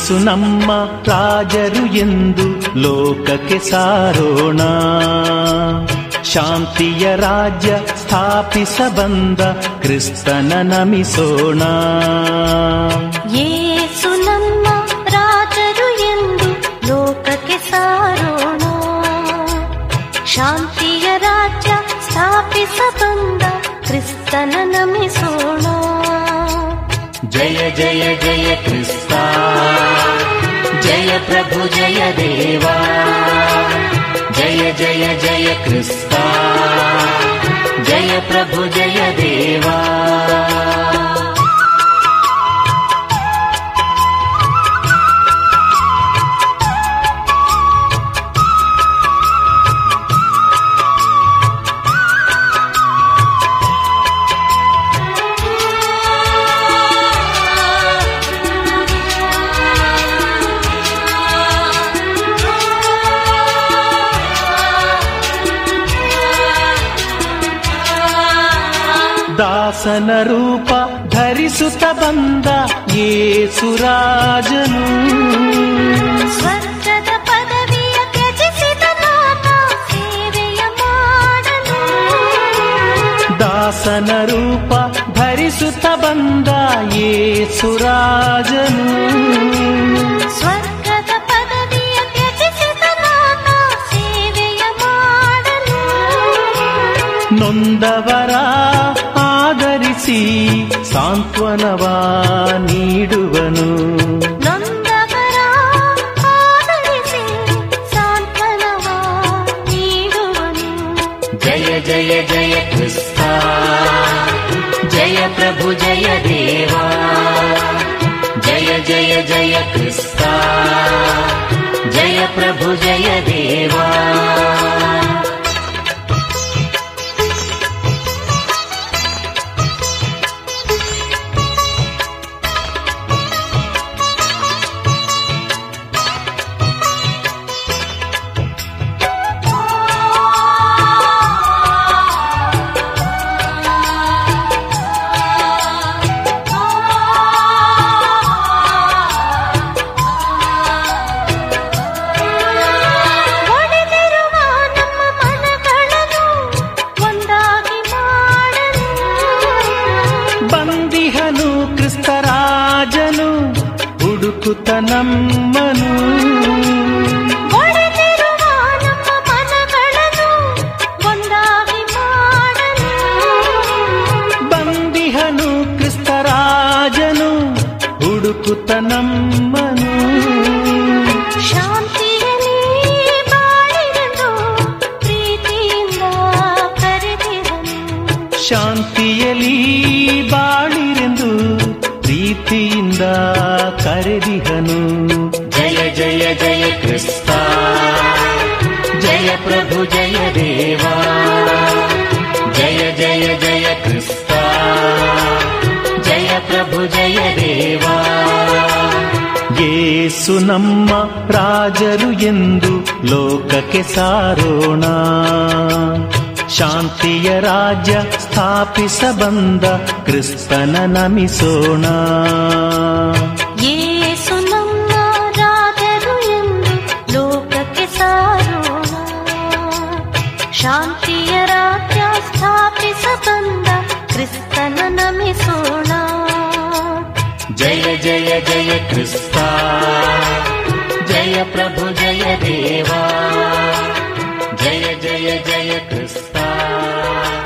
ಯೇಸು ನಮ್ಮ ರಾಜರು ಎಂದು ಲೋಕಕ್ಕೆ ಸಾರೋಣ. ಶಾಂತಿಯ ರಾಜ್ಯ ಸ್ಥಾಪಿಸ ಬಂದ ಕ್ರಿಸ್ತನ ನಮಿಸೋಣ. ಯೇಸು ನಮ್ಮ ರಾಜರು ಎಂದು ಲೋಕಕ್ಕೆ ಸಾರೋಣ. ಶಾಂತಿಯ ರಾಜ್ಯ ಸ್ಥಾಪಿಸ ಬಂದ ಕ್ರಿಸ್ತನ ನಮಿಸೋಣ. ಜಯ ಜಯ ಜಯ ಕ್ರಿಸ್ತ, ಜಯ ಪ್ರಭು ಜಯ ದೇವ. ಜಯ ಜಯ ಜಯ ಕ್ರಿಸ್ತ, ಜಯ ಪ್ರಭು ಜಯ ದೇವ. ದಾಸನ ರೂಪ ಧರಿಸುತ್ತ ಬಂದ ಯೇಸು ರಾಜನು. ಸ್ವರ್ಗದ ಪದವಿಯ ತ್ಯಜಿಸಿದ ನಾಥ ಸೇವೆಯ ಮಾಡಲು. ದಾಸನ ರೂಪ ಧರಿಸುತ್ತ ಬಂದ ಯೇಸು ರಾಜನು. ಸ್ವರ್ಗದ ಪದವಿಯ ತ್ಯಜಿಸಿದ ನಾಥ ಸೇವೆಯ ಮಾಡಲು. ನೊಂದವರ ಆದರಿಸಿ ಸಾಂತ್ವನವ ನೀಡುವನು. ನೊಂದವರ ಆದರಿಸಿ ಸಾಂತ್ವನವ ನೀಡುವನು. ಜಯ ಜಯ ಜಯ ಕ್ರಿಸ್ತ, ಜಯ ಪ್ರಭು ಜಯ ದೇವ. ಜಯ ಜಯ ಜಯ ಕ್ರಿಸ್ತ, ಜಯ ಪ್ರಭು ಜಯ ದೇವ. ಬಂದಿಹನು ಕ್ರಿಸ್ತರಾಜನು ಹುಡುಕುತ್ತ ನಮ್ಮನು. ಒಡೆದಿರುವ ನಮ್ಮ ಮನಗಳನ್ನು ಒಂದಾಗಿ ಮಾಡಲು. ಬಂದಿಹನು ಕ್ರಿಸ್ತರಾಜನು ಹುಡುಕುತ್ತ ನಮ್ಮನು. ಶಾಂತಿಯಲ್ಲಿ ಬಾಳಿರೆಂದು ಪ್ರೀತಿಯಿಂದ ಕರೆದಿರನು. ಶಾಂತಿಯಲ್ಲಿ ಬಾಳಿರೆಂದು ಪ್ರೀತಿಯಿಂದ ಕರೆದಿಹನು. ಜಯ ಜಯ ಜಯ ಕ್ರಿಸ್ತ, ಜಯ ಪ್ರಭು ಜಯ ದೇವ. ಜಯ ಜಯ ಜಯ ಕ್ರಿಸ್ತ, ಜಯ ಪ್ರಭು ಜಯ ದೇವ. ಯೇಸು ನಮ್ಮ ರಾಜರು ಎಂದು ಲೋಕಕ್ಕೆ ಸಾರೋಣ. ಶಾಂತಿಯ ರಾಜ್ಯ ಸ್ಥಾಪಿಸ ಬಂದ ಕ್ರಿಸ್ತನ ನಮಿಸೋಣ. ಯೇಸು ನಮ್ಮ ರಾಜರು ಎಂದು ಲೋಕಕ್ಕೆ ಸಾರೋಣ. ಶಾಂತಿಯ ರಾಜ್ಯ ಸ್ಥಾಪಿಸ ಬಂದ ಕ್ರಿಸ್ತನ ನಮಿಸೋಣ. ಜಯ ಜಯ ಜಯ ಕ್ರಿಸ್ತ, ಜಯ ಪ್ರಭು ಜಯ ದೇವ. ಜಯ ಜಯ ಜಯ ಕ್ರಿಸ್ತ.